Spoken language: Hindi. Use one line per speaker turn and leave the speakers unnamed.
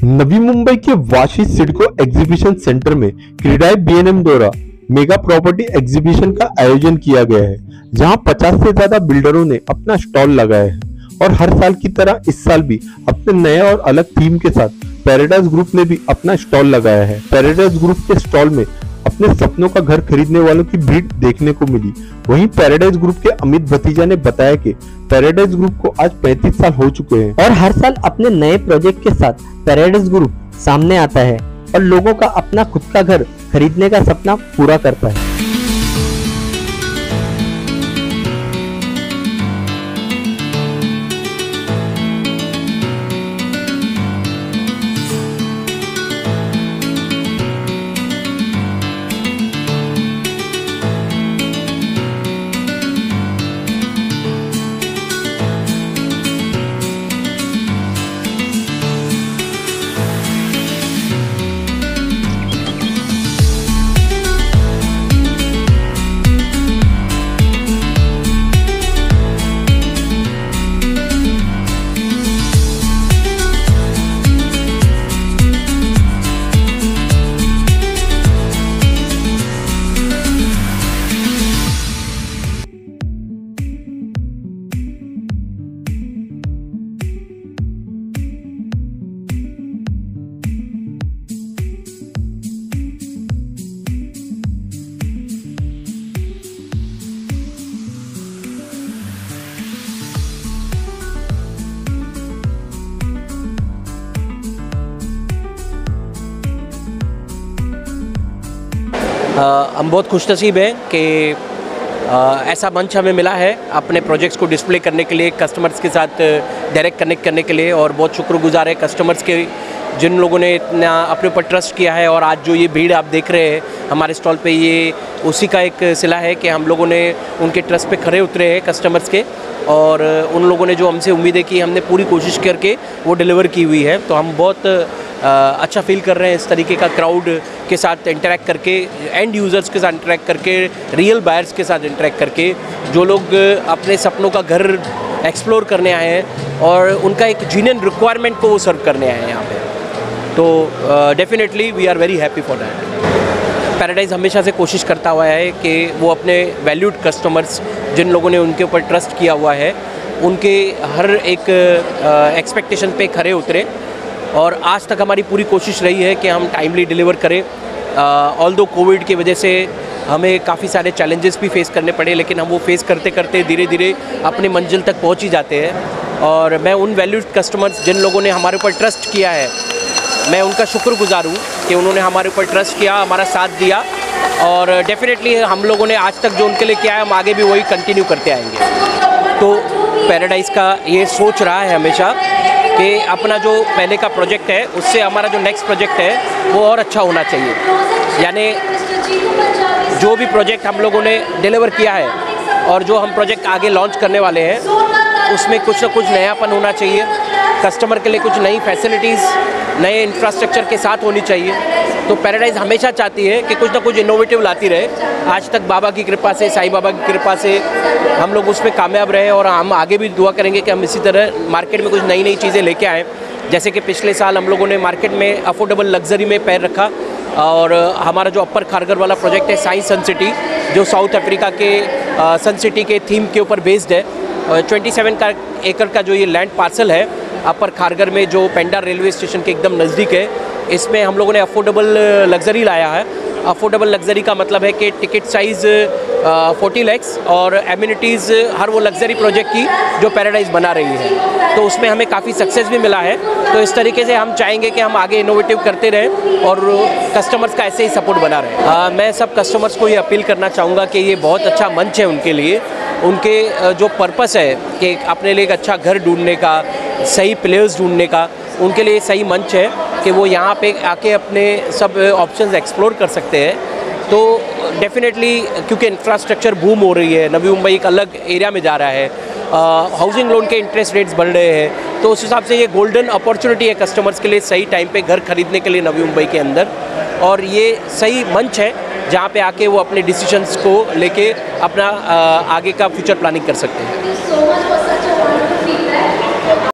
नवी मुंबई के वाशी सिडको एग्जीबिशन सेंटर में क्रेडाई बीएनएम द्वारा मेगा प्रॉपर्टी एग्जीबिशन का आयोजन किया गया है, जहां 50 से ज्यादा बिल्डरों ने अपना स्टॉल लगाया है। और हर साल की तरह इस साल भी अपने नए और अलग थीम के साथ पैराडाइज ग्रुप ने भी अपना स्टॉल लगाया है। पैराडाइज ग्रुप के स्टॉल में अपने सपनों का घर खरीदने वालों की भीड़ देखने को मिली। वहीं पैराडाइज ग्रुप के अमित भतीजा ने बताया कि पैराडाइज ग्रुप को आज 35 साल हो चुके हैं
और हर साल अपने नए प्रोजेक्ट के साथ पैराडाइज ग्रुप सामने आता है और लोगों का अपना खुद का घर खरीदने का सपना पूरा करता है।
हम बहुत खुशनसीब हैं कि ऐसा मंच हमें मिला है अपने प्रोजेक्ट्स को डिस्प्ले करने के लिए, कस्टमर्स के साथ डायरेक्ट कनेक्ट करने के लिए। और बहुत शुक्रगुजार है कस्टमर्स के, जिन लोगों ने इतना अपने ऊपर ट्रस्ट किया है। और आज जो ये भीड़ आप देख रहे हैं हमारे स्टॉल पे, ये उसी का एक सिला है कि हम लोगों ने उनके ट्रस्ट पे खरे उतरे हैं कस्टमर्स के। और उन लोगों ने जो हमसे उम्मीदें की, हमने पूरी कोशिश करके वो डिलीवर की हुई है। तो हम बहुत अच्छा फील कर रहे हैं इस तरीके का क्राउड के साथ इंटरेक्ट करके, एंड यूज़र्स के साथ इंटरेक्ट करके, रियल बायर्स के साथ इंटरेक्ट करके, जो लोग अपने सपनों का घर एक्सप्लोर करने आए हैं और उनका एक जेन्युइन रिक्वायरमेंट को वो सर्व करने आए हैं यहाँ पे। तो definitely we are very happy for that. Paradise हमेशा से कोशिश करता हुआ है कि वो अपने वैल्यूड कस्टमर्स, जिन लोगों ने उनके ऊपर ट्रस्ट किया हुआ है, उनके हर एक एक्सपेक्टेशन पे खरे उतरे। और आज तक हमारी पूरी कोशिश रही है कि हम टाइमली डिलीवर करें। ऑल्दो कोविड की वजह से हमें काफ़ी सारे चैलेंजेस भी फेस करने पड़े, लेकिन हम वो फेस करते करते धीरे धीरे अपने मंजिल तक पहुंच ही जाते हैं। और मैं उन वैल्यूड कस्टमर्स, जिन लोगों ने हमारे ऊपर ट्रस्ट किया है, मैं उनका शुक्रगुजार हूँ कि उन्होंने हमारे ऊपर ट्रस्ट किया, हमारा साथ दिया। और डेफिनेटली हम लोगों ने आज तक जो उनके लिए किया है, हम आगे भी वही कंटिन्यू करते आएंगे। तो पैराडाइज का ये सोच रहा है हमेशा कि अपना जो पहले का प्रोजेक्ट है, उससे हमारा जो नेक्स्ट प्रोजेक्ट है वो और अच्छा होना चाहिए। यानी जो भी प्रोजेक्ट हम लोगों ने डिलीवर किया है और जो हम प्रोजेक्ट आगे लॉन्च करने वाले हैं, उसमें कुछ ना कुछ नयापन होना चाहिए। कस्टमर के लिए कुछ नई फैसिलिटीज़, नए इंफ्रास्ट्रक्चर के साथ होनी चाहिए। तो पैराडाइज हमेशा चाहती है कि कुछ ना कुछ इनोवेटिव लाती रहे। आज तक बाबा की कृपा से, साईं बाबा की कृपा से हम लोग उसमें कामयाब रहे, और हम आगे भी दुआ करेंगे कि हम इसी तरह मार्केट में कुछ नई नई चीज़ें लेके आएँ। जैसे कि पिछले साल हम लोगों ने मार्केट में अफोर्डेबल लग्जरी में पैर रखा, और हमारा जो अपर खारगर वाला प्रोजेक्ट है साइंस सन सिटी, जो साउथ अफ्रीका के सन सिटी के थीम के ऊपर बेस्ड है। 27 एकड़ का जो ये लैंड पार्सल है अपर खारगर में, जो पेंडा रेलवे स्टेशन के एकदम नज़दीक है, इसमें हम लोगों ने अफोर्डेबल लग्जरी लाया है। अफोर्डेबल लग्जरी का मतलब है कि टिकट साइज़ 40 लैक्स और एमिनिटीज़ हर वो लग्जरी प्रोजेक्ट की जो पैराडाइज बना रही है। तो उसमें हमें काफ़ी सक्सेस भी मिला है। तो इस तरीके से हम चाहेंगे कि हम आगे इनोवेटिव करते रहें और कस्टमर्स का ऐसे ही सपोर्ट बना रहे। मैं सब कस्टमर्स को ये अपील करना चाहूँगा कि ये बहुत अच्छा मंच है उनके लिए। उनके जो पर्पस है कि अपने लिए एक अच्छा घर ढूंढने का, सही प्लेयर्स ढूंढने का, उनके लिए सही मंच है कि वो यहाँ पे आके अपने सब ऑप्शंस एक्सप्लोर कर सकते हैं। तो डेफिनेटली क्योंकि इंफ्रास्ट्रक्चर बूम हो रही है, नवी मुंबई एक अलग एरिया में जा रहा है, हाउसिंग लोन के इंटरेस्ट रेट्स बढ़ रहे हैं, तो उस हिसाब से ये गोल्डन अपॉर्चुनिटी है कस्टमर्स के लिए सही टाइम पे घर खरीदने के लिए नवी मुंबई के अंदर। और ये सही मंच है जहाँ पे आके वो अपने डिसीजंस को लेके अपना आगे का फ्यूचर प्लानिंग कर सकते हैं।